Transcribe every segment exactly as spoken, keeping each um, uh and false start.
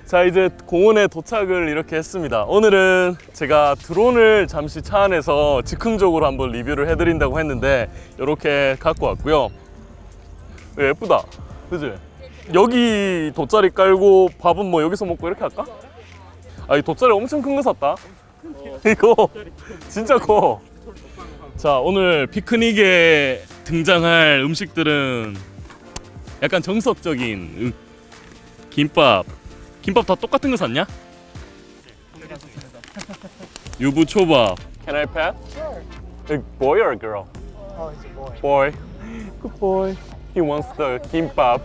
자, 이제 공원에 도착을 이렇게 했습니다. 오늘은 제가 드론을 잠시 차 안에서 즉흥적으로 한번 리뷰를 해드린다고 했는데 이렇게 갖고 왔고요. 예쁘다, 그치? 여기 돗자리 깔고 밥은 뭐 여기서 먹고 이렇게 할까? 아, 이 돗자리 엄청 큰 거 샀다. 이거 진짜 커. 자, 오늘 피크닉에 등장할 음식들은 약간 정석적인 음, 김밥. 김밥 다 똑같은 거 샀냐? 유부초밥. Can I pet? Sure. A boy or a girl? Oh, he's a boy. Boy. Good boy. He wants the 김밥.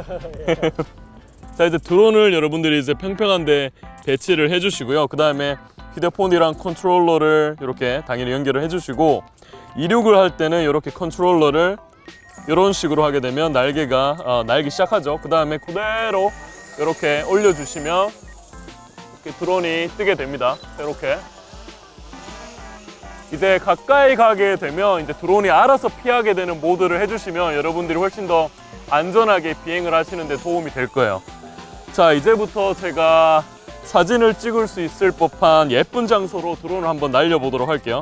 자, 이제 드론을 여러분들이 이제 평평한데 배치를 해주시고요. 그 다음에 휴대폰이랑 컨트롤러를 이렇게 당연히 연결을 해주시고, 이륙을 할 때는 이렇게 컨트롤러를 이런 식으로 하게 되면 날개가 어, 날기 시작하죠. 그 다음에 그대로 이렇게 올려주시면 이렇게 드론이 뜨게 됩니다. 이렇게 이제 가까이 가게 되면 이제 드론이 알아서 피하게 되는 모드를 해주시면 여러분들이 훨씬 더 안전하게 비행을 하시는 데 도움이 될 거예요. 자, 이제부터 제가 사진을 찍을 수 있을 법한 예쁜 장소로 드론을 한번 날려보도록 할게요.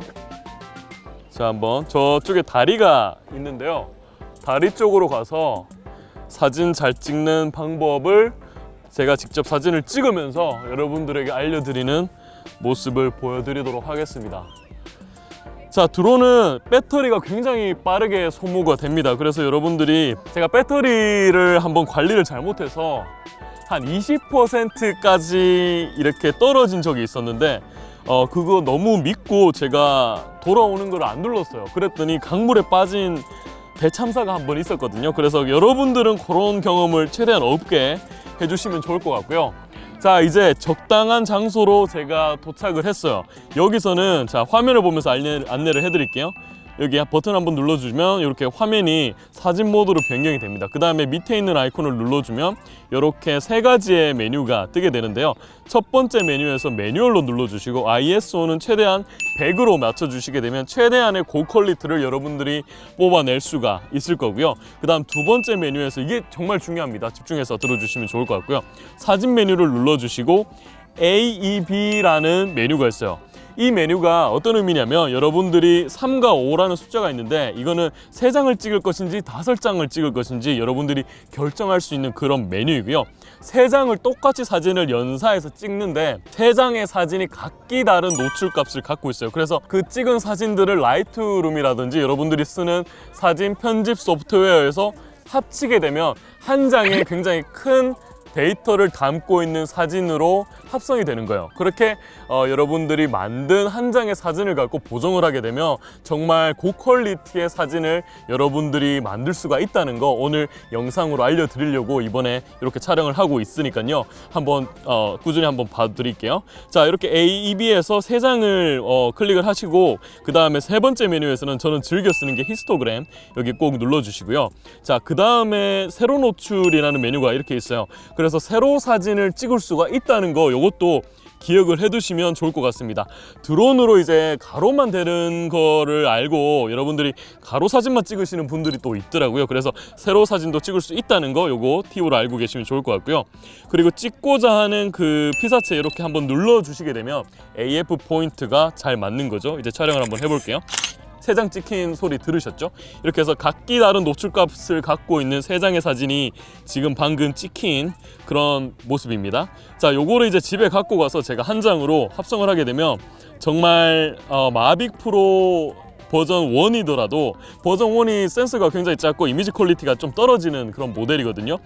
자, 한번 저쪽에 다리가 있는데요. 다리 쪽으로 가서 사진 잘 찍는 방법을 제가 직접 사진을 찍으면서 여러분들에게 알려드리는 모습을 보여드리도록 하겠습니다. 자, 드론은 배터리가 굉장히 빠르게 소모가 됩니다. 그래서 여러분들이 제가 배터리를 한번 관리를 잘못해서 한 이십 퍼센트까지 이렇게 떨어진 적이 있었는데 어 그거 너무 믿고 제가 돌아오는 걸 안 눌렀어요. 그랬더니 강물에 빠진 대참사가 한 번 있었거든요. 그래서 여러분들은 그런 경험을 최대한 없게 해주시면 좋을 것 같고요. 자, 이제 적당한 장소로 제가 도착을 했어요. 여기서는 자, 화면을 보면서 안내, 안내를 해드릴게요. 여기 버튼 한번 눌러주면 이렇게 화면이 사진 모드로 변경이 됩니다. 그 다음에 밑에 있는 아이콘을 눌러주면 이렇게 세 가지의 메뉴가 뜨게 되는데요. 첫 번째 메뉴에서 매뉴얼로 눌러주시고 아이에스오는 최대한 백으로 맞춰주시게 되면 최대한의 고퀄리티를 여러분들이 뽑아낼 수가 있을 거고요. 그 다음 두 번째 메뉴에서 이게 정말 중요합니다. 집중해서 들어주시면 좋을 것 같고요. 사진 메뉴를 눌러주시고 에이이비라는 메뉴가 있어요. 이 메뉴가 어떤 의미냐면 여러분들이 삼과 오라는 숫자가 있는데 이거는 세 장을 찍을 것인지 다섯 장을 찍을 것인지 여러분들이 결정할 수 있는 그런 메뉴이고요. 세 장을 똑같이 사진을 연사해서 찍는데 세 장의 사진이 각기 다른 노출값을 갖고 있어요. 그래서 그 찍은 사진들을 라이트룸이라든지 여러분들이 쓰는 사진 편집 소프트웨어에서 합치게 되면 한 장에 굉장히 큰 데이터를 담고 있는 사진으로 합성이 되는 거예요. 그렇게 어, 여러분들이 만든 한 장의 사진을 갖고 보정을 하게 되면 정말 고퀄리티의 사진을 여러분들이 만들 수가 있다는 거 오늘 영상으로 알려드리려고 이번에 이렇게 촬영을 하고 있으니까요. 한번 어, 꾸준히 한번 봐드릴게요. 자, 이렇게 에이이비에서 세 장을 어, 클릭을 하시고 그 다음에 세 번째 메뉴에서는 저는 즐겨 쓰는 게 히스토그램 여기 꼭 눌러주시고요. 자, 그 다음에 세로 노출이라는 메뉴가 이렇게 있어요. 그래서 세로 사진을 찍을 수가 있다는 거 이것도 기억을 해두시면 좋을 것 같습니다. 드론으로 이제 가로만 되는 거를 알고 여러분들이 가로 사진만 찍으시는 분들이 또 있더라고요. 그래서 세로 사진도 찍을 수 있다는 거 요거 팁으로 알고 계시면 좋을 것 같고요. 그리고 찍고자 하는 그 피사체 이렇게 한번 눌러주시게 되면 에이에프 포인트가 잘 맞는 거죠. 이제 촬영을 한번 해볼게요. 세 장 찍힌 소리 들으셨죠? 이렇게 해서 각기 다른 노출값을 갖고 있는 세 장의 사진이 지금 방금 찍힌 그런 모습입니다. 자, 요거를 이제 집에 갖고 가서 제가 한 장으로 합성을 하게 되면 정말 어, 마빅 프로 버전 일이더라도 버전 일이 센서가 굉장히 작고 이미지 퀄리티가 좀 떨어지는 그런 모델이거든요.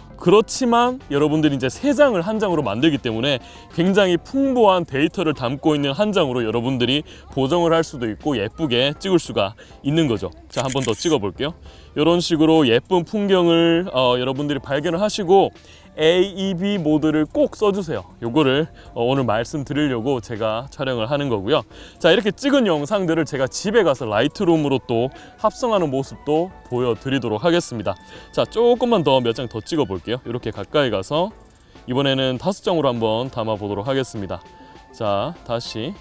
그렇지만 여러분들이 이제 세 장을 한 장으로 만들기 때문에 굉장히 풍부한 데이터를 담고 있는 한 장으로 여러분들이 보정을 할 수도 있고 예쁘게 찍을 수가 있는 거죠. 자, 한 번 더 찍어 볼게요. 이런 식으로 예쁜 풍경을 어, 여러분들이 발견을 하시고 에이이비 모드를 꼭 써주세요. 요거를 어, 오늘 말씀드리려고 제가 촬영을 하는 거고요. 자, 이렇게 찍은 영상들을 제가 집에 가서 라이트룸으로 또 합성하는 모습도 보여드리도록 하겠습니다. 자, 조금만 더 몇 장 더 찍어 볼게요. 이렇게 가까이 가서 이번에는 다섯 장으로 한번 담아 보도록 하겠습니다. 자, 다시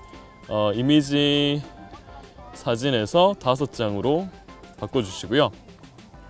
어, 이미지 사진에서 다섯 장으로 바꿔주시고요.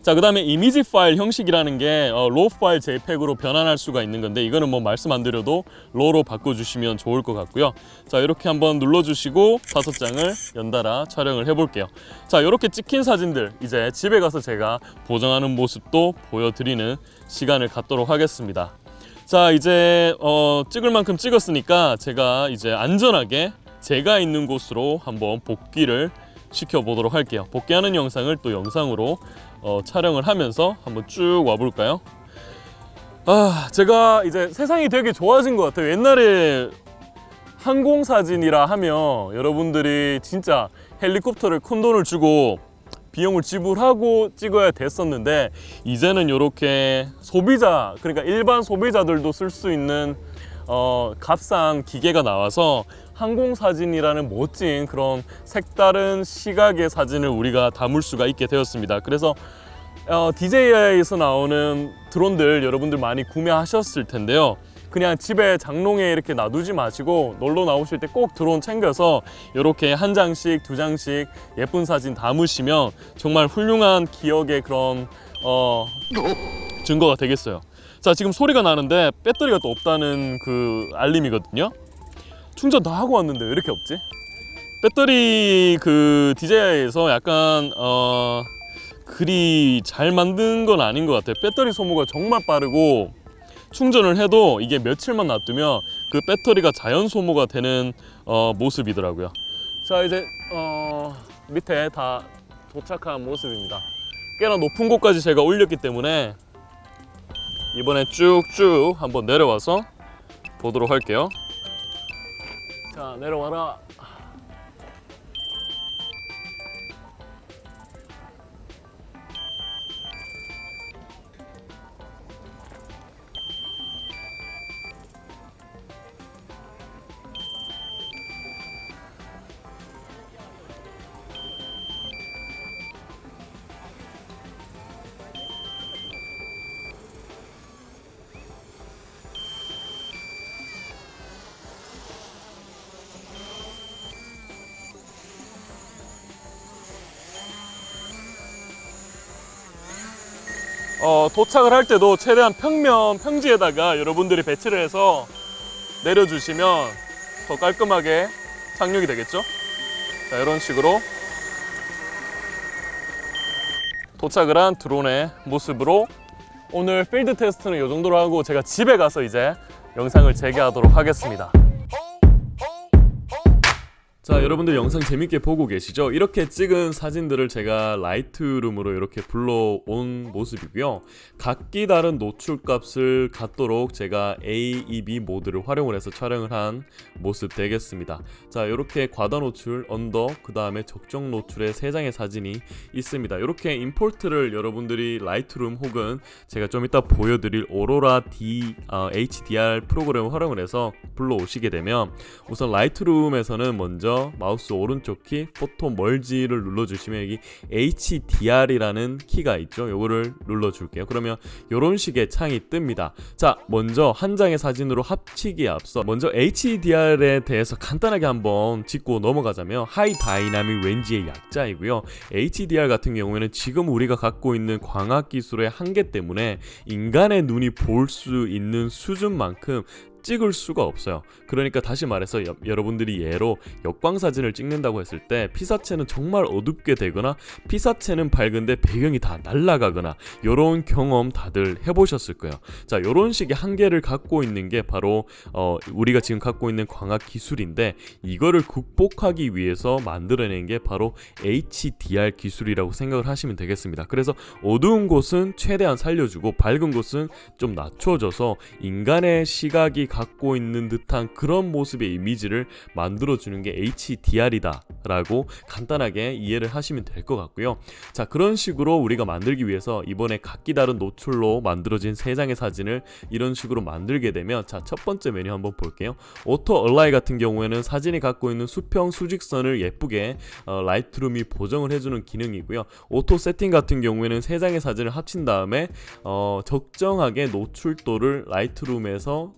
자, 그 다음에 이미지 파일 형식이라는 게 어, 로우 파일 제이팩으로 변환할 수가 있는 건데, 이거는 뭐 말씀 안 드려도 로우로 바꿔주시면 좋을 것 같고요. 자, 이렇게 한번 눌러주시고 다섯 장을 연달아 촬영을 해볼게요. 자, 이렇게 찍힌 사진들 이제 집에 가서 제가 보정하는 모습도 보여드리는 시간을 갖도록 하겠습니다. 자, 이제 어, 찍을 만큼 찍었으니까 제가 이제 안전하게 제가 있는 곳으로 한번 복귀를 시켜보도록 할게요. 복귀하는 영상을 또 영상으로 어, 촬영을 하면서 한번 쭉 와볼까요? 아, 제가 이제 세상이 되게 좋아진 것 같아요. 옛날에 항공사진이라 하면 여러분들이 진짜 헬리콥터를 큰 돈을 주고 비용을 지불하고 찍어야 됐었는데, 이제는 이렇게 소비자, 그러니까 일반 소비자들도 쓸 수 있는 어, 값싼 기계가 나와서 항공사진이라는 멋진 그런 색다른 시각의 사진을 우리가 담을 수가 있게 되었습니다. 그래서 어, 디제이아이에서 나오는 드론들 여러분들 많이 구매하셨을 텐데요. 그냥 집에 장롱에 이렇게 놔두지 마시고 놀러 나오실 때 꼭 드론 챙겨서 이렇게 한 장씩 두 장씩 예쁜 사진 담으시면 정말 훌륭한 기억의 그런 어, 증거가 되겠어요. 자, 지금 소리가 나는데 배터리가 또 없다는 그 알림이거든요. 충전 다 하고 왔는데 왜 이렇게 없지? 배터리 그 디제이아이에서 약간 어, 그리 잘 만든 건 아닌 것 같아요. 배터리 소모가 정말 빠르고 충전을 해도 이게 며칠만 놔두면 그 배터리가 자연 소모가 되는 어, 모습이더라고요. 자, 이제 어, 밑에 다 도착한 모습입니다. 꽤나 높은 곳까지 제가 올렸기 때문에 이번에 쭉쭉 한번 내려와서 보도록 할게요. 자, 내려와라. 어, 도착을 할 때도 최대한 평면, 평지에다가 여러분들이 배치를 해서 내려주시면 더 깔끔하게 착륙이 되겠죠? 자, 이런 식으로 도착을 한 드론의 모습으로 오늘 필드 테스트는 이 정도로 하고 제가 집에 가서 이제 영상을 재개하도록 하겠습니다. 자, 여러분들 영상 재밌게 보고 계시죠? 이렇게 찍은 사진들을 제가 라이트룸으로 이렇게 불러온 모습이고요. 각기 다른 노출값을 갖도록 제가 A, E, B 모드를 활용을 해서 촬영을 한 모습 되겠습니다. 자, 이렇게 과다 노출, 언더, 그 다음에 적정 노출의 세 장의 사진이 있습니다. 이렇게 임포트를 여러분들이 라이트룸 혹은 제가 좀 이따 보여드릴 오로라 D, 어, 에이치디알 프로그램을 활용을 해서 불러오시게 되면, 우선 라이트룸에서는 먼저 마우스 오른쪽 키 포토 멀지를 눌러주시면 여기 에이치디알이라는 키가 있죠. 요거를 눌러줄게요. 그러면 이런 식의 창이 뜹니다. 자, 먼저 한 장의 사진으로 합치기에 앞서 먼저 에이치디알에 대해서 간단하게 한번 짚고 넘어가자면 하이 다이나믹 렌즈의 약자이고요. 에이치디알 같은 경우에는 지금 우리가 갖고 있는 광학 기술의 한계 때문에 인간의 눈이 볼 수 있는 수준만큼 찍을 수가 없어요. 그러니까 다시 말해서 여, 여러분들이 예로 역광사진을 찍는다고 했을 때 피사체는 정말 어둡게 되거나 피사체는 밝은데 배경이 다 날아가거나 이런 경험 다들 해보셨을 거예요. 자, 이런 식의 한계를 갖고 있는 게 바로 어, 우리가 지금 갖고 있는 광학 기술인데, 이거를 극복하기 위해서 만들어낸 게 바로 에이치디알 기술이라고 생각을 하시면 되겠습니다. 그래서 어두운 곳은 최대한 살려주고 밝은 곳은 좀 낮춰줘서 인간의 시각이 갖고 있는 듯한 그런 모습의 이미지를 만들어주는 게 에이치디알이다 라고 간단하게 이해를 하시면 될 것 같고요. 자, 그런 식으로 우리가 만들기 위해서 이번에 각기 다른 노출로 만들어진 세 장의 사진을 이런 식으로 만들게 되면, 자, 첫 번째 메뉴 한번 볼게요. 오토 얼라이 같은 경우에는 사진이 갖고 있는 수평 수직선을 예쁘게 어, 라이트룸이 보정을 해주는 기능이고요. 오토 세팅 같은 경우에는 세 장의 사진을 합친 다음에 어, 적정하게 노출도를 라이트룸에서 자동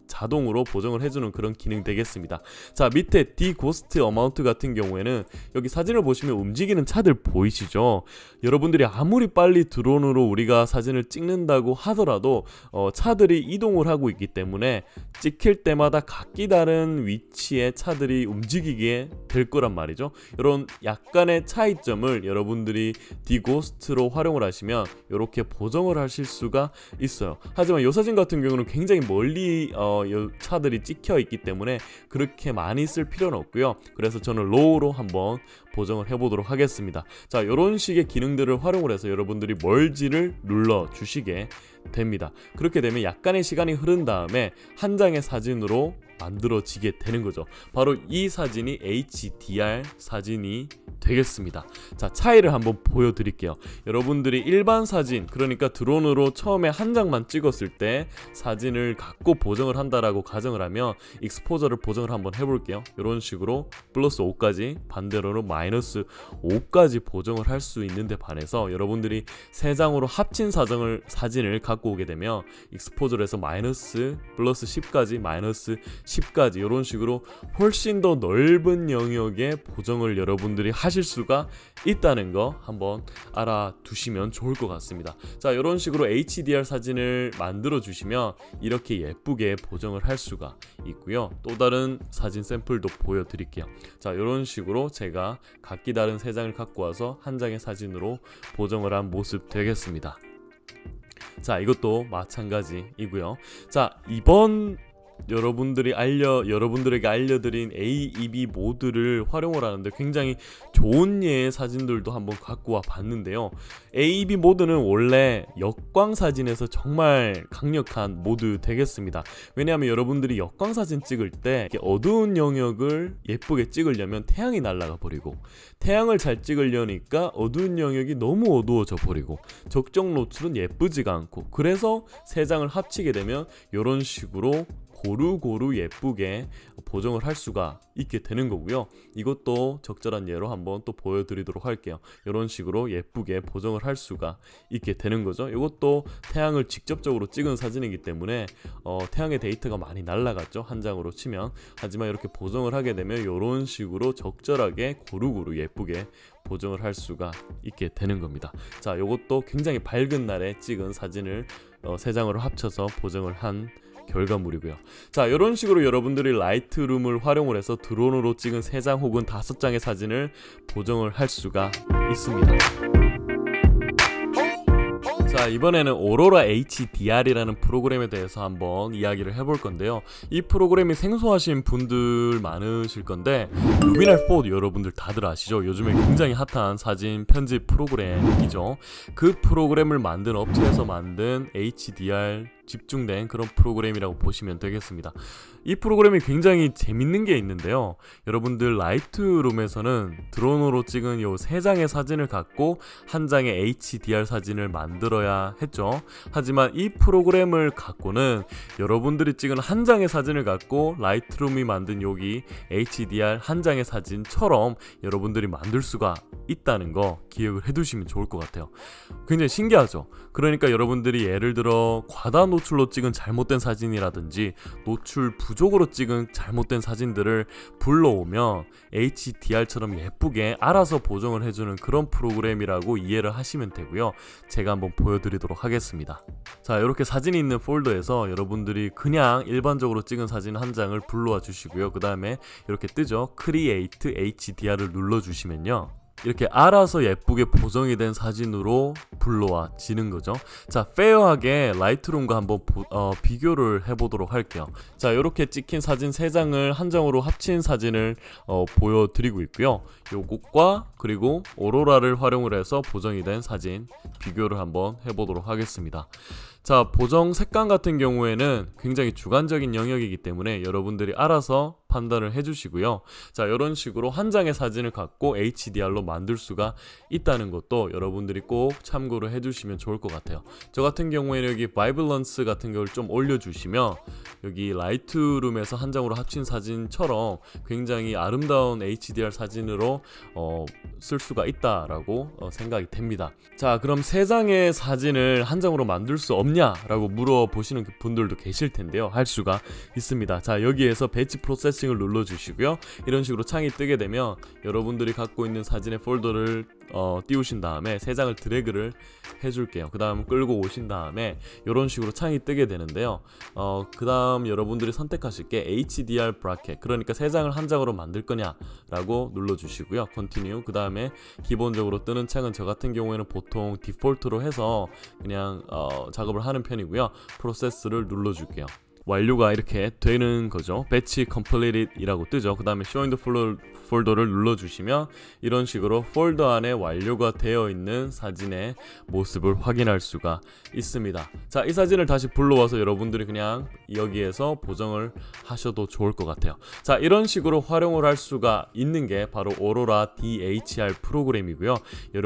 자동으로 보정을 해주는 그런 기능 되겠습니다. 자, 밑에 디고스트 어마운트 같은 경우에는 여기 사진을 보시면 움직이는 차들 보이시죠? 여러분들이 아무리 빨리 드론으로 우리가 사진을 찍는다고 하더라도 어, 차들이 이동을 하고 있기 때문에 찍힐 때마다 각기 다른 위치의 차들이 움직이게 될 거란 말이죠. 이런 약간의 차이점을 여러분들이 디고스트로 활용을 하시면 이렇게 보정을 하실 수가 있어요. 하지만 이 사진 같은 경우는 굉장히 멀리 어, 차들이 찍혀 있기 때문에 그렇게 많이 쓸 필요는 없고요. 그래서 저는 로우로 한번 보정을 해보도록 하겠습니다. 자, 이런 식의 기능들을 활용을 해서 여러분들이 멀지를 눌러 주시게 됩니다. 그렇게 되면 약간의 시간이 흐른 다음에 한 장의 사진으로 만들어지게 되는 거죠. 바로 이 사진이 에이치디알 사진이 되겠습니다. 자, 차이를 한번 보여드릴게요. 여러분들이 일반 사진, 그러니까 드론으로 처음에 한 장만 찍었을 때 사진을 갖고 보정을 한다라고 가정을 하면 익스포저를 보정을 한번 해볼게요. 이런 식으로 플러스 오까지, 반대로는 마이너스 오까지 보정을 할 수 있는데 반해서 여러분들이 세 장으로 합친 사정을, 사진을 갖고 오게 되면 익스포저를 해서 마이너스 플러스 십까지, 마이너스 십까지 이런 식으로 훨씬 더 넓은 영역의 보정을 여러분들이 하실 수가 있다는 거 한번 알아두시면 좋을 것 같습니다. 자, 이런 식으로 에이치디알 사진을 만들어 주시면 이렇게 예쁘게 보정을 할 수가 있고요. 또 다른 사진 샘플도 보여드릴게요. 자, 이런 식으로 제가 각기 다른 세 장을 갖고 와서 한 장의 사진으로 보정을 한 모습 되겠습니다. 자, 이것도 마찬가지이고요. 자, 이번 여러분들이 알려 여러분들에게 알려드린 에이이비 모드를 활용을 하는데 굉장히 좋은 예의 사진들도 한번 갖고 와 봤는데요. 에이이비 모드는 원래 역광 사진에서 정말 강력한 모드 되겠습니다. 왜냐하면 여러분들이 역광 사진 찍을 때 어두운 영역을 예쁘게 찍으려면 태양이 날아가 버리고, 태양을 잘 찍으려니까 어두운 영역이 너무 어두워져 버리고 적정 노출은 예쁘지가 않고, 그래서 세 장을 합치게 되면 이런 식으로 고루고루 예쁘게 보정을 할 수가 있게 되는 거고요. 이것도 적절한 예로 한번 또 보여드리도록 할게요. 이런 식으로 예쁘게 보정을 할 수가 있게 되는 거죠. 이것도 태양을 직접적으로 찍은 사진이기 때문에 어, 태양의 데이터가 많이 날라갔죠, 한 장으로 치면. 하지만 이렇게 보정을 하게 되면 이런 식으로 적절하게 고루고루 예쁘게 보정을 할 수가 있게 되는 겁니다. 자, 이것도 굉장히 밝은 날에 찍은 사진을 어, 세 장으로 합쳐서 보정을 한 결과물이고요. 자, 이런 식으로 여러분들이 라이트룸을 활용을 해서 드론으로 찍은 세 장 혹은 다섯 장의 사진을 보정을 할 수가 있습니다. 자, 이번에는 오로라 에이치디알이라는 프로그램에 대해서 한번 이야기를 해볼 건데요. 이 프로그램이 생소하신 분들 많으실 건데, 루미널 사 여러분들 다들 아시죠? 요즘에 굉장히 핫한 사진 편집 프로그램이죠. 그 프로그램을 만든 업체에서 만든 에이치디알 집중된 그런 프로그램이라고 보시면 되겠습니다. 이 프로그램이 굉장히 재밌는 게 있는데요. 여러분들 라이트룸에서는 드론으로 찍은 요 세 장의 사진을 갖고 한 장의 에이치디알 사진을 만들어야 했죠. 하지만 이 프로그램을 갖고는 여러분들이 찍은 한 장의 사진을 갖고 라이트룸이 만든 여기 에이치디알 한 장의 사진처럼 여러분들이 만들 수가 있다는 거 기억을 해두시면 좋을 것 같아요. 굉장히 신기하죠. 그러니까 여러분들이 예를 들어 과다 노출로 찍은 잘못된 사진이라든지 노출 부족으로 찍은 잘못된 사진들을 불러오면 에이치디알처럼 예쁘게 알아서 보정을 해주는 그런 프로그램이라고 이해를 하시면 되고요. 제가 한번 보여드리도록 하겠습니다. 자, 이렇게 사진이 있는 폴더에서 여러분들이 그냥 일반적으로 찍은 사진 한 장을 불러와 주시고요. 그 다음에 이렇게 뜨죠. 크리에이트 에이치디알을 눌러주시면요, 이렇게 알아서 예쁘게 보정이 된 사진으로 불러와지는 거죠. 자, 페어하게 라이트룸과 한번 보, 어, 비교를 해보도록 할게요. 자, 이렇게 찍힌 사진 세 장을 한 장으로 합친 사진을 어, 보여드리고 있고요. 요것과 그리고 오로라를 활용을 해서 보정이 된 사진 비교를 한번 해보도록 하겠습니다. 자, 보정 색감 같은 경우에는 굉장히 주관적인 영역이기 때문에 여러분들이 알아서 판단을 해주시고요. 자, 이런 식으로 한 장의 사진을 갖고 에이치디알로 만들 수가 있다는 것도 여러분들이 꼭 참고를 해주시면 좋을 것 같아요. 저 같은 경우에는 여기 바이블런스 같은 걸 좀 올려주시면 여기 라이트룸에서 한 장으로 합친 사진처럼 굉장히 아름다운 에이치디알 사진으로 어, 쓸 수가 있다라고 어, 생각이 됩니다. 자, 그럼 세 장의 사진을 한 장으로 만들 수 없는 없냐라고 물어보시는 분들도 계실 텐데요. 할 수가 있습니다. 자, 여기에서 배치 프로세싱을 눌러주시고요. 이런 식으로 창이 뜨게 되면 여러분들이 갖고 있는 사진의 폴더를 어, 띄우신 다음에 세 장을 드래그를 해줄게요. 그 다음 끌고 오신 다음에 이런 식으로 창이 뜨게 되는데요. 어, 그 다음 여러분들이 선택하실 게 에이치디알 브라켓, 그러니까 세 장을 한 장으로 만들 거냐라고 눌러주시고요. 컨티뉴. 그 다음에 기본적으로 뜨는 창은 저 같은 경우에는 보통 디폴트로 해서 그냥 어, 작업을 하는 편이고요. 프로세스를 눌러줄게요. 완료가 이렇게 되는 거죠. 배치 completed 이라고 뜨죠. 그 다음에 show in the 폴더를 눌러주시면 이런 식으로 폴더 안에 완료가 되어 있는 사진의 모습을 확인할 수가 있습니다. 자, 이 사진을 다시 불러와서 여러분들이 그냥 여기에서 보정을 하셔도 좋을 것 같아요. 자, 이런 식으로 활용을 할 수가 있는 게 바로 오로라 디에이치알 프로그램이고요.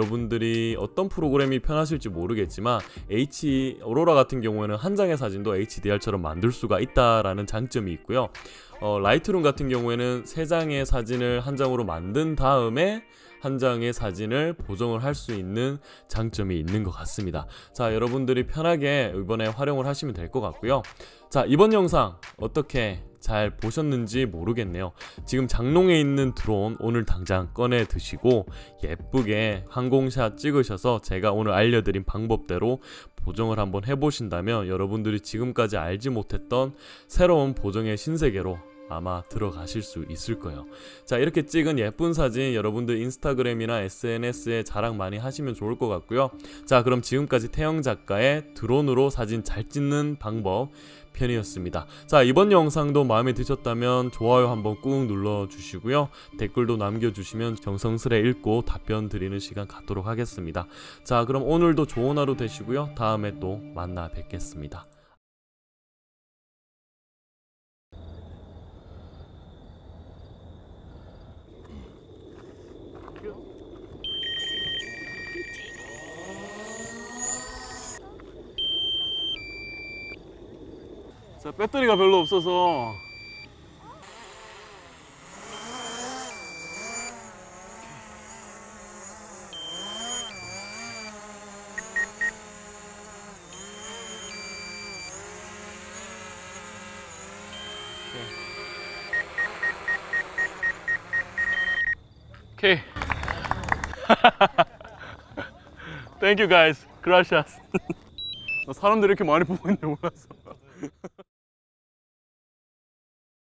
여러분들이 어떤 프로그램이 편하실지 모르겠지만 H, 오로라 같은 경우에는 한 장의 사진도 에이치디알처럼 만들 수가 있다라는 장점이 있고요. 어, 라이트룸 같은 경우에는 세 장의 사진을 한 장으로 만든 다음에 한 장의 사진을 보정을 할 수 있는 장점이 있는 것 같습니다. 자, 여러분들이 편하게 이번에 활용을 하시면 될 것 같고요. 자, 이번 영상 어떻게 잘 보셨는지 모르겠네요. 지금 장롱에 있는 드론 오늘 당장 꺼내 드시고 예쁘게 항공샷 찍으셔서 제가 오늘 알려드린 방법대로 보정을 한번 해보신다면 여러분들이 지금까지 알지 못했던 새로운 보정의 신세계로 아마 들어가실 수 있을 거예요. 자, 이렇게 찍은 예쁜 사진 여러분들 인스타그램이나 에스엔에스에 자랑 많이 하시면 좋을 것 같고요. 자, 그럼 지금까지 태영 작가의 드론으로 사진 잘 찍는 방법 편이었습니다. 자, 이번 영상도 마음에 드셨다면 좋아요 한번 꾹 눌러주시고요. 댓글도 남겨주시면 정성스레 읽고 답변 드리는 시간 갖도록 하겠습니다. 자, 그럼 오늘도 좋은 하루 되시고요. 다음에 또 만나 뵙겠습니다. 자, 배터리가 별로 없어서 오케이. Thank you guys. Gracias. 사람들이 이렇게 많이 보고 있는데 몰랐어.